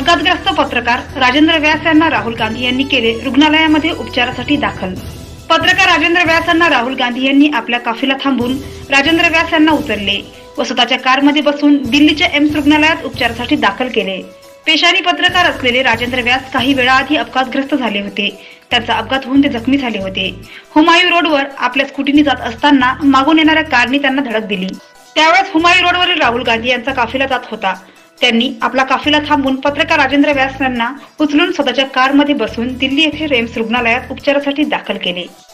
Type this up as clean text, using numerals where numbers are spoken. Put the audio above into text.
अपघातग्रस्त पत्रकार राजेंद्र व्यास यांना राहुल गांधी यांनी केले रुग्णालयामध्ये उपचारासाठी दाखल। पत्रकार राजेंद्र व्यास यांना राहुल गांधी यांनी आपला काफिला थांबून राजेंद्र व्यास यांना उचलले व स्वतःच्या कारमध्ये बसून दिल्लीच्या एम्स रुग्णालयात उपचारासाठी दाखल केले। पेशाने पत्रकार असलेले राजेंद्र व्यास काही वेळाआधी अपघातग्रस्त झाले होते। त्यांचा अपघात होऊन ते जखमी झाले होते। हुमायूं रोडवर आपल्या स्कूटीने जात असताना मागून येणाऱ्या कारने त्यांना धडक दिली। त्यावेळेस हुमायूं रोडवरील राहुल गांधी यांचा काफिला जात होता। त्यांनी आपला काफिला थांबून पत्रकार राजेंद्र व्यास यांना उचलून स्वतःच्या कारमध्ये बसून दिल्ली येथे एम्स रुग्णालयात उपचारासाठी दाखल केले।